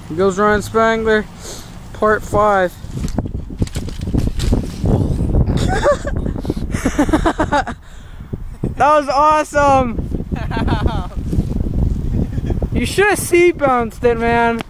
Here goes Ryan Spangler, part 5. That was awesome! You should have seat bounced it, man.